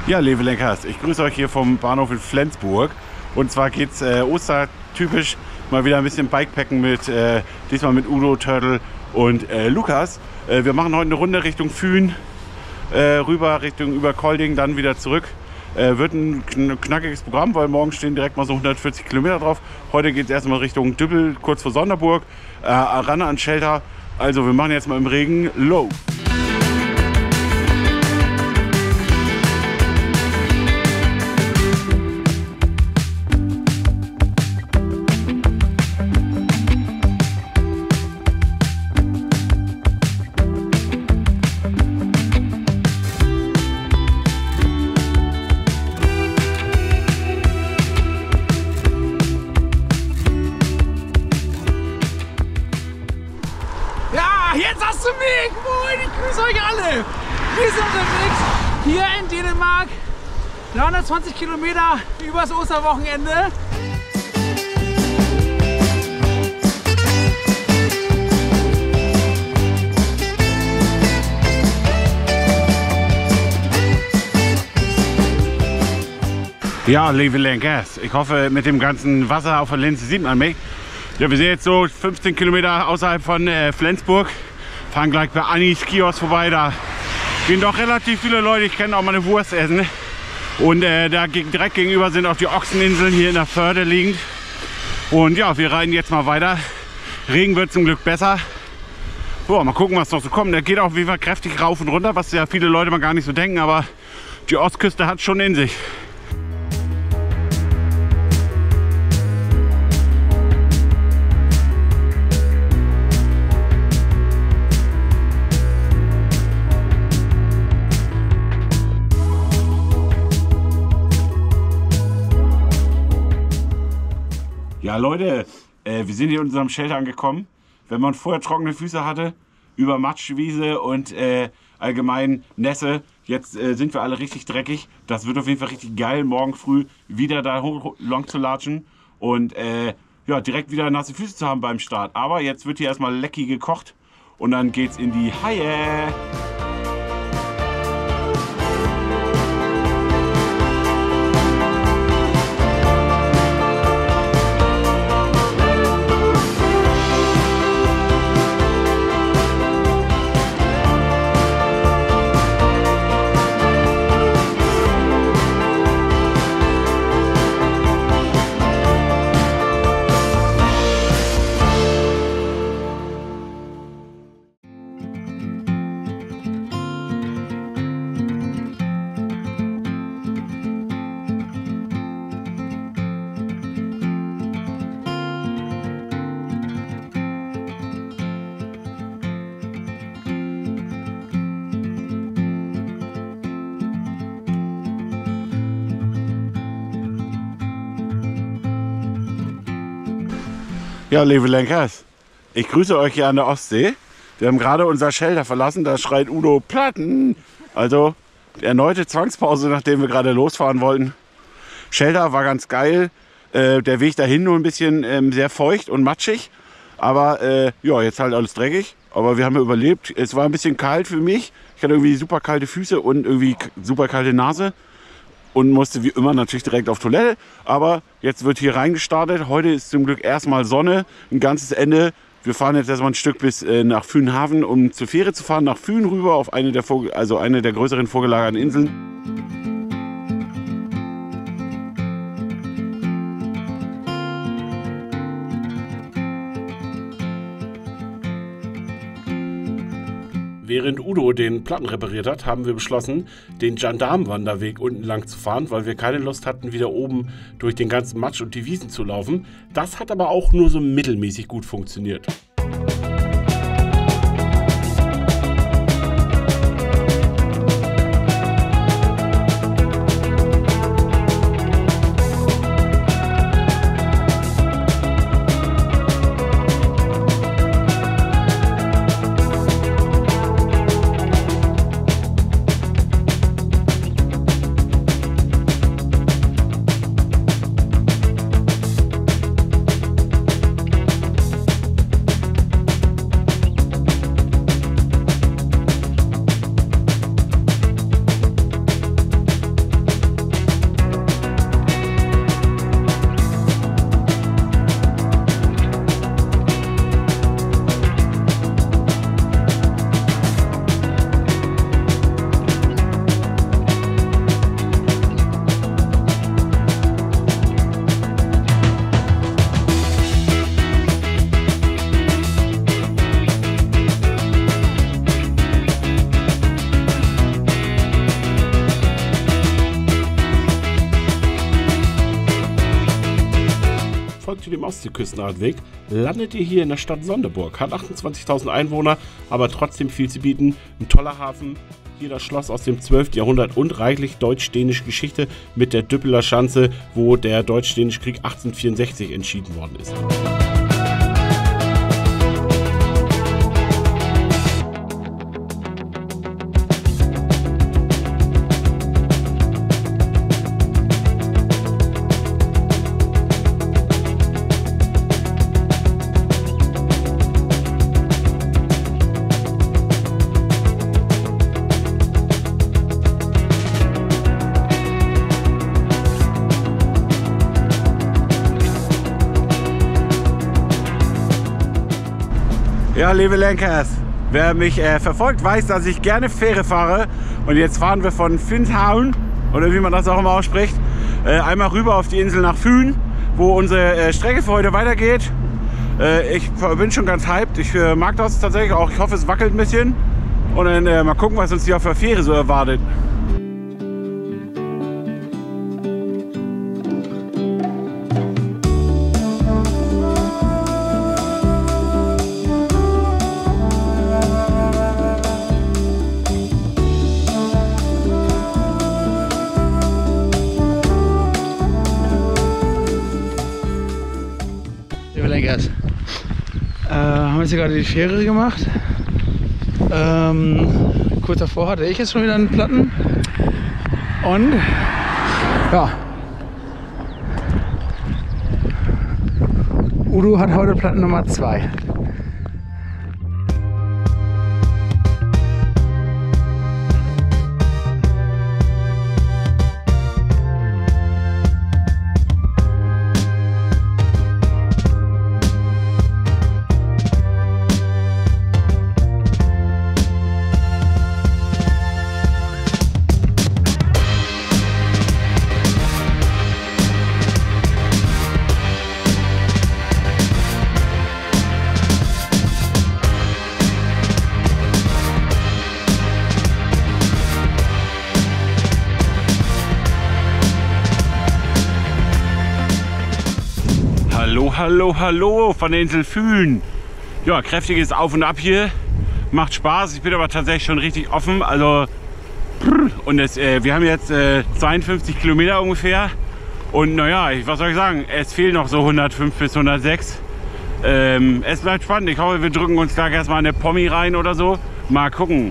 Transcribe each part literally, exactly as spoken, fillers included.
Ja, liebe Lenkers, ich grüße euch hier vom Bahnhof in Flensburg. Und zwar geht es äh, ostertypisch mal wieder ein bisschen Bikepacken mit, äh, diesmal mit Udo, Turtle und äh, Lukas. Äh, wir machen heute eine Runde Richtung Fühn, äh, rüber Richtung über Kolding, dann wieder zurück. Äh, wird ein kn knackiges Programm, weil morgen stehen direkt mal so hundertvierzig Kilometer drauf. Heute geht es erstmal Richtung Düppel, kurz vor Sonderburg, äh, ran an Shelter. Also wir machen jetzt mal im Regen low. Jetzt hast du mich! Moin, ich grüße euch alle! Wir sind unterwegs hier in Dänemark. dreihundertzwanzig Kilometer übers Osterwochenende. Ja, liebe Lenkers, ich hoffe, mit dem ganzen Wasser auf der Linse sieht man mich. Ja, wir sind jetzt so fünfzehn Kilometer außerhalb von äh, Flensburg. Fahren gleich bei Annis Kiosk vorbei. Da gehen doch relativ viele Leute. Ich kenne auch mal eine Wurst essen. Und äh, da direkt gegenüber sind auch die Ochseninseln hier in der Förde liegend. Und ja, wir reiten jetzt mal weiter. Regen wird zum Glück besser. So, mal gucken, was noch so kommt. Der geht auch wie immer kräftig rauf und runter, was ja viele Leute mal gar nicht so denken. Aber die Ostküste hat schon in sich. Ja Leute, äh, wir sind hier in unserem Shelter angekommen. Wenn man vorher trockene Füße hatte, über Matschwiese und äh, allgemein Nässe, jetzt äh, sind wir alle richtig dreckig. Das wird auf jeden Fall richtig geil, morgen früh wieder da hoch lang zu latschen und äh, ja, direkt wieder nasse Füße zu haben beim Start. Aber jetzt wird hier erstmal lecky gekocht und dann geht's in die Haie. Ja, liebe Lenkers, ich grüße euch hier an der Ostsee. Wir haben gerade unser Shelter verlassen, da schreit Udo Platten. Also erneute Zwangspause, nachdem wir gerade losfahren wollten. Shelter war ganz geil, äh, der Weg dahin nur ein bisschen ähm, sehr feucht und matschig. Aber äh, ja, jetzt halt alles dreckig. Aber wir haben ja überlebt. Es war ein bisschen kalt für mich. Ich hatte irgendwie super kalte Füße und irgendwie super kalte Nase. Und musste wie immer natürlich direkt auf Toilette. Aber jetzt wird hier reingestartet. Heute ist zum Glück erstmal Sonne, ein ganzes Ende. Wir fahren jetzt erstmal ein Stück bis äh, nach Fühnhaven, um zur Fähre zu fahren, nach Fühn rüber auf eine der, Vogel, also eine der größeren vorgelagerten Inseln. Während Udo den Platten repariert hat, haben wir beschlossen, den Gendarmenwanderweg unten lang zu fahren, weil wir keine Lust hatten, wieder oben durch den ganzen Matsch und die Wiesen zu laufen. Das hat aber auch nur so mittelmäßig gut funktioniert. folgt ihr dem Ostseeküstenradweg, landet ihr hier in der Stadt Sonderburg. Hat achtundzwanzigtausend Einwohner, aber trotzdem viel zu bieten. Ein toller Hafen, hier das Schloss aus dem zwölften Jahrhundert und reichlich deutsch-dänische Geschichte mit der Düppeler Schanze, wo der deutsch-dänische Krieg achtzehnhundertvierundsechzig entschieden worden ist. Ja, liebe Lenkers, wer mich äh, verfolgt, weiß, dass ich gerne Fähre fahre. Und jetzt fahren wir von Fintown, oder wie man das auch immer ausspricht, äh, einmal rüber auf die Insel nach Fyn, wo unsere äh, Strecke für heute weitergeht. Äh, ich bin schon ganz hyped, ich äh, mag das tatsächlich auch. Ich hoffe, es wackelt ein bisschen. Und dann äh, mal gucken, was uns hier auf der Fähre so erwartet. Äh, haben jetzt hier gerade die Fähre gemacht. Ähm, kurz davor hatte ich jetzt schon wieder einen Platten. Und ja, Udo hat heute Platten Nummer zwei. Hallo, hallo, hallo von der Insel Fyn. Ja, kräftiges Auf und Ab hier. Macht Spaß. Ich bin aber tatsächlich schon richtig offen. Also, und es, äh, wir haben jetzt äh, zweiundfünfzig Kilometer ungefähr. Und naja, was soll ich sagen? Es fehlen noch so hundertfünf bis hundertsechs. Ähm, es bleibt spannend. Ich hoffe, wir drücken uns gleich erstmal eine Pommi rein oder so. Mal gucken.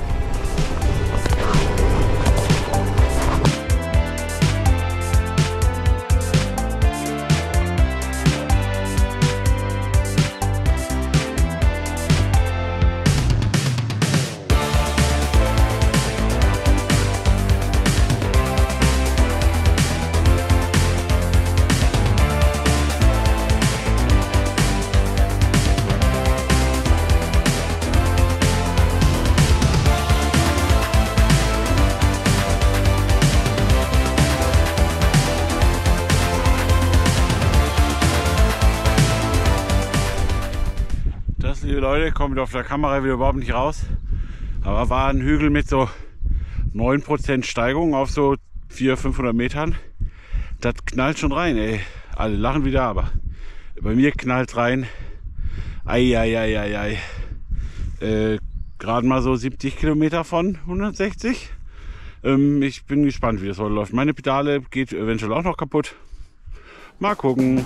Das, liebe Leute, kommt auf der Kamera wieder überhaupt nicht raus. Aber war ein Hügel mit so neun Prozent Steigung auf so vierhundert, fünfhundert Metern. Das knallt schon rein, ey. Alle lachen wieder, aber bei mir knallt rein. Eieieiei. Äh, Gerade mal so siebzig Kilometer von hundertsechzig. Ähm, ich bin gespannt, wie das heute läuft. Meine Pedale geht eventuell auch noch kaputt. Mal gucken.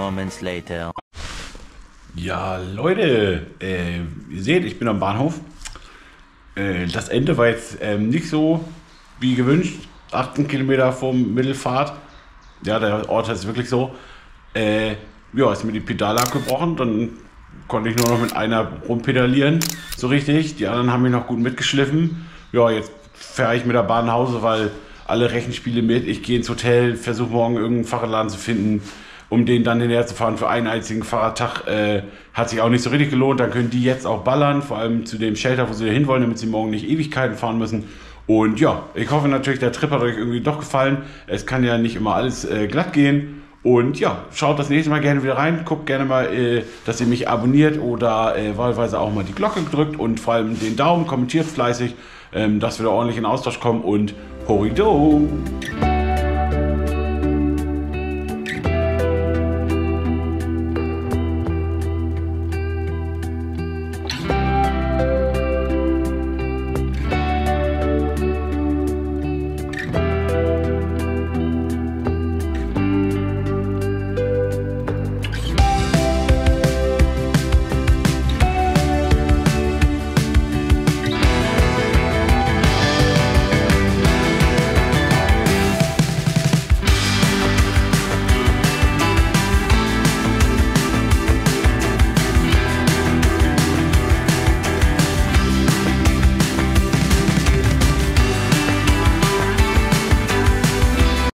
moments later. Ja, Leute, äh, ihr seht, ich bin am Bahnhof. Äh, das Ende war jetzt ähm, nicht so wie gewünscht. achtzehn Kilometer vom Mittelfahrt. Ja, der Ort ist wirklich so. Äh, ja, ist mir die Pedale abgebrochen. Dann konnte ich nur noch mit einer rumpedalieren. So richtig. Die anderen haben mich noch gut mitgeschliffen. Ja, jetzt fahre ich mit der Bahn nach Hause, weil alle Rechenspiele mit. Ich gehe ins Hotel, versuche morgen irgendeinen Fahrradladen zu finden, um den dann hinterher zu fahren für einen einzigen Fahrradtag. Äh, hat sich auch nicht so richtig gelohnt. Dann können die jetzt auch ballern, vor allem zu dem Shelter, wo sie hin wollen, damit sie morgen nicht Ewigkeiten fahren müssen. Und ja, ich hoffe natürlich, der Trip hat euch irgendwie doch gefallen. Es kann ja nicht immer alles äh, glatt gehen. Und ja, schaut das nächste Mal gerne wieder rein. Guckt gerne mal, äh, dass ihr mich abonniert oder äh, wahlweise auch mal die Glocke drückt und vor allem den Daumen, kommentiert fleißig, ähm, dass wir da ordentlich in Austausch kommen. Und Horido!